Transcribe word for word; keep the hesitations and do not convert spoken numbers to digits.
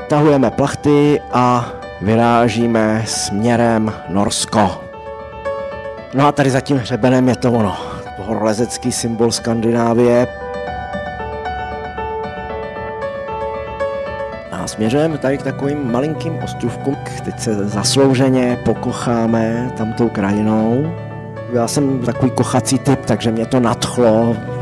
natahujeme plachty a vyrážíme směrem Norsko. No a tady za tím hřebenem je to ono, horolezecký symbol Skandinávie. A směřujeme tady k takovým malinkým ostrůvkům. Teď se zaslouženě pokocháme tamtou krajinou. Já jsem takový kochací typ, takže mě to nadchlo.